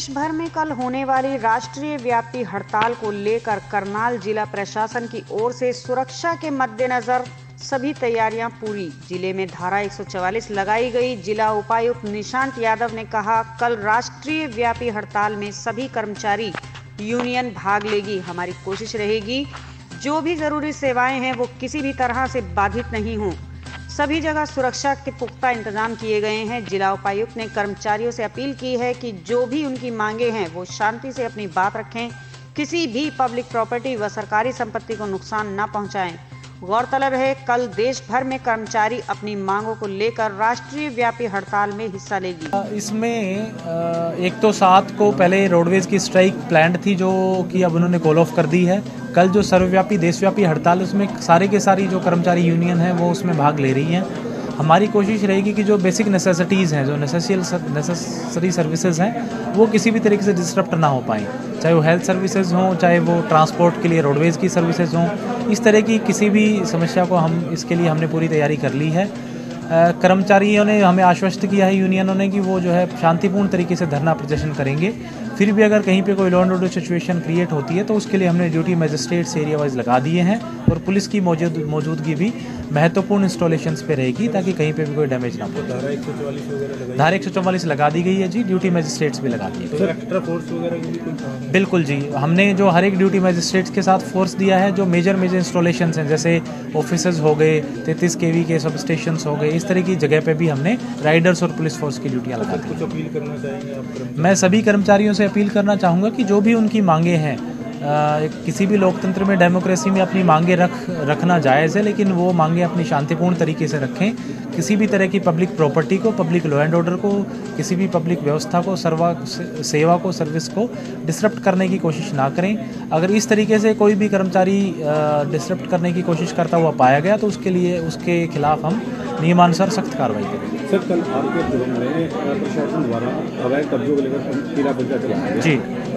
देश भर में कल होने वाली राष्ट्रीय व्यापी हड़ताल को लेकर करनाल जिला प्रशासन की ओर से सुरक्षा के मद्देनजर सभी तैयारियां पूरी। जिले में धारा 144 लगाई गई। जिला उपायुक्त निशांत यादव ने कहा, कल राष्ट्रीय व्यापी हड़ताल में सभी कर्मचारी यूनियन भाग लेगी। हमारी कोशिश रहेगी जो भी जरूरी सेवाएं हैं वो किसी भी तरह से बाधित नहीं हों। सभी जगह सुरक्षा के पुख्ता इंतजाम किए गए हैं। जिला उपायुक्त ने कर्मचारियों से अपील की है कि जो भी उनकी मांगे हैं वो शांति से अपनी बात रखें, किसी भी पब्लिक प्रॉपर्टी व सरकारी संपत्ति को नुकसान न पहुंचाएं। गौरतलब है, कल देश भर में कर्मचारी अपनी मांगों को लेकर राष्ट्रीय व्यापी हड़ताल में हिस्सा लेगी। इसमें एक तो 7 को पहले रोडवेज की स्ट्राइक प्लान्ड थी, जो कि अब उन्होंने कॉल ऑफ कर दी है। कल जो सर्वव्यापी देशव्यापी हड़ताल, उसमें सारे के सारी जो कर्मचारी यूनियन है वो उसमें भाग ले रही हैं। हमारी कोशिश रहेगी कि जो बेसिक नेसेसिटीज़ हैं, जो नेसेसरी सर्विसेज हैं, वो किसी भी तरीके से डिस्टर्ब ना हो पाएँ, चाहे वो हेल्थ सर्विसेज हों, चाहे वो ट्रांसपोर्ट के लिए रोडवेज़ की सर्विसेज हों। इस तरह की किसी भी समस्या को इसके लिए हमने पूरी तैयारी कर ली है। कर्मचारियों ने हमें आश्वस्त किया है, यूनियनों ने, कि वो जो है शांतिपूर्ण तरीके से धरना प्रदर्शन करेंगे। फिर भी अगर कहीं पे कोई law and order situation create होती है तो उसके लिए हमने ड्यूटी मजिस्ट्रेट्स एरिया वाइज लगा दिए हैं और पुलिस की मौजूदगी भी महत्वपूर्ण इंस्टॉलेशंस पे रहेगी, ताकि कहीं पे भी कोई डैमेज ना हो। धारा 144 लगा दी गई है जी, ड्यूटी मजिस्ट्रेट्स भी लगा दिए। तो एक्स्ट्रा फोर्स वगैरह की भी कोई? बिल्कुल जी, हमने जो हर एक ड्यूटी मजिस्ट्रेट्स के साथ फोर्स दिया है। जो मेजर इंस्टॉलेशंस हैं, जैसे ऑफिसेज हो गए, 33 kV के सब स्टेशंस हो गए, इस तरह की जगह पे भी हमने राइडर्स और पुलिस फोर्स की ड्यूटियाँ लगा दी। कुछ अपील करना चाहेंगे आप? मैं सभी कर्मचारियों से अपील करना चाहूँगा कि जो भी उनकी मांगे हैं, किसी भी लोकतंत्र में, डेमोक्रेसी में अपनी मांगे रखना जायज़ है, लेकिन वो मांगे अपनी शांतिपूर्ण तरीके से रखें। किसी भी तरह की पब्लिक प्रॉपर्टी को, पब्लिक लॉ एंड ऑर्डर को, किसी भी पब्लिक व्यवस्था को, सेवा को, सर्विस को डिस्टर्ब करने की कोशिश ना करें। अगर इस तरीके से कोई भी कर्मचारी डिस्टर्ब करने की कोशिश करता हुआ पाया गया तो उसके खिलाफ हम नियमानुसार सख्त कार्रवाई करेंगे। सर, कल आपके प्रशासन द्वारा अवैध कब्जों को लेकर किला पंचायत चलाया गया। जी।